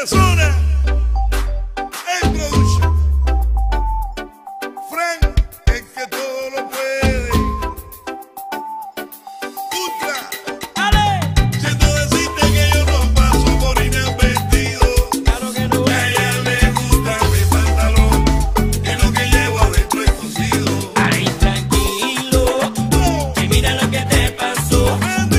de zona, el production. Frank, el que todo lo puede. Ultra. ¡Ale! Siento decirte que yo no paso por inadvertido. Claro que no. Que a ella le gusta mi pantalón y lo que llevo adentro es cosido. Ay, tranquilo, que mira lo que te pasó.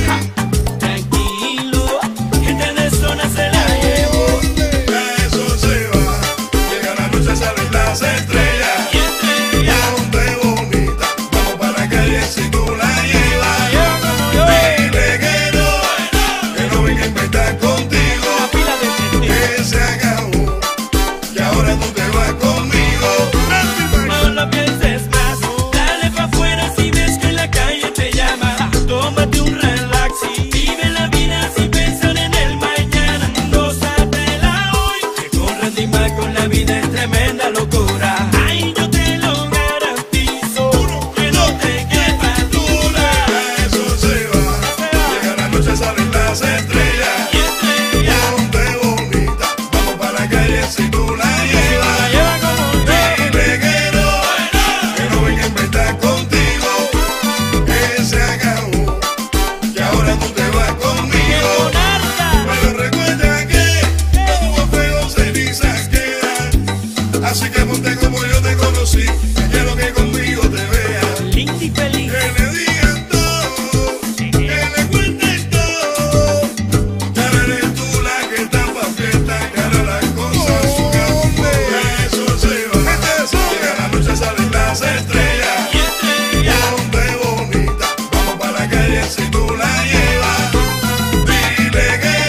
Tranquilo, gente de zona se la llevó. Ya eso se va. Llega la noche, salen las estrellas. Y estrella, Ponte bonita, vamos para la calle si tú la llevas. lleva como yo. Dile que no venga a inventar contigo. La pila de gente. Que se acabó, y ahora tú te vas conmigo. No lo pienses más, dale pa' afuera si ves que en la calle te llama. Tómate un relax y vive la vida sin pensar en el mañana. Gózatela hoy, que corres de mal con la vida es tremenda locura. Ay, yo te lo garantizo, que no te quepa duda. Ya eso se va, llega la noche, salen las estrellas. Y estrella, Ponte bonita, vamos para la calle si tú la la llevas. lleva como yo. Dile que no venga a inventar contigo. Que se acabó, y ahora tú te vas conmigo. Monarca, Pero recuerda que todo fuego cenizas queda. Así que ponte como yo te conocí. Quiero que conmigo te veas. linda y feliz. Que le digan todo, que le cuenten todo. Que ahora eres tú la que está pa' fiesta, que ahora las cosas su campo. Ya eso se va. Llega la noche, salen las estrellas. Y estrella, Ponte bonita, vamos para la calle si tú la llevas. Dile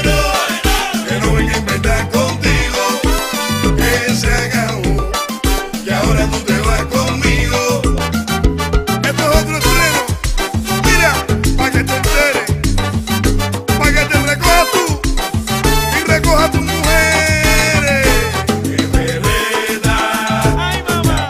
que no venga a inventar contigo. Que se acabó, y ahora tú te vas conmigo. Esto es otro estreno. Mira, pa' que te enteres, pa' que te recojas tú y recojas tus mujeres. Que perreta. ay mamá,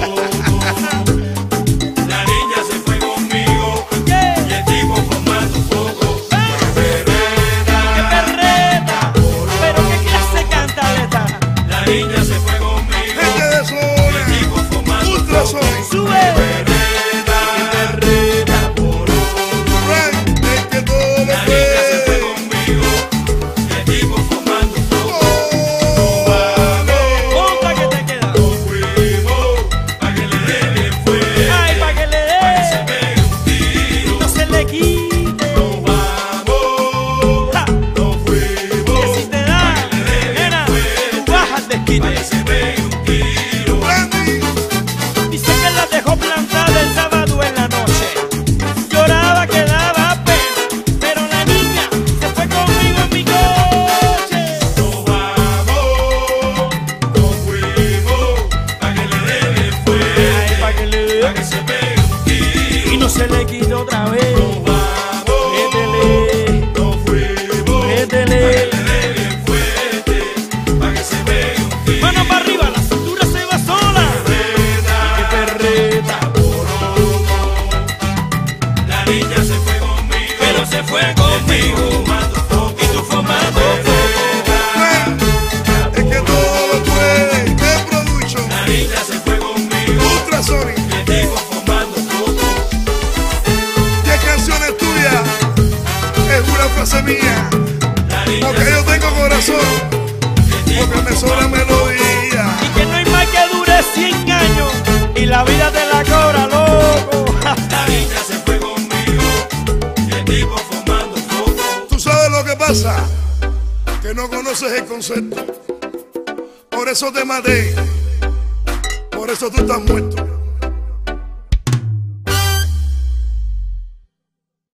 La niña se fue conmigo y ¿qué? el tipo formando foco. ¡Qué perreta! ¿Pero qué clase de cantaleta? La niña se fue conmigo Gente de y el zona, tipo formando ultra foco. zona. ¡Sube! Perreta, Frank, el que todo lo la niña se fue puede. conmigo y el tipo formando foco. ¡Otra que te queda! Nos fuimos pa' que le dé bien fuerte, ¡Ay, pa' que le se dé! pegue un tiro. ¡No se le quite! Nos vamos, ¡Ja! nos fuimos Que si te da, nena, tú bajas pa' desquite. que se pegue un tiro. Randy, Dice que la dejó plantada el sábado en la noche. Lloraba que daba pena, pero la niña se fue conmigo en mi coche. Nos vamos, nos fuimos, pa' que le dé bien ¡Ay, fuerte, pa' que le pa' dé! que se pegue un tiro. Y no se le quite otra vez. Nos vamos, Métele, nos fuimos, métele. pa' que le dé bien fuerte, pa' que se pegue un tiro. Mano para arriba, la cintura se va sola. ¡Qué perreta! La niña se fue conmigo, Pero se fue conmigo. fumando foco, Y tú fumando foco. Frank, el que todo lo puede. El production, la niña se fue conmigo, ultra Sonic. y el tipo fumando foco. 10 canciones tuyas, es una frase mía. La niña Porque yo tengo corazón, porque me sobra melodía. Y que no hay más que dure 100 años. Y la vida te la cobra, loco. La niña se fue conmigo y el tipo fumando foco. Tú sabes lo que pasa, que no conoces el concepto. Por eso te maté, por eso tú estás muerto.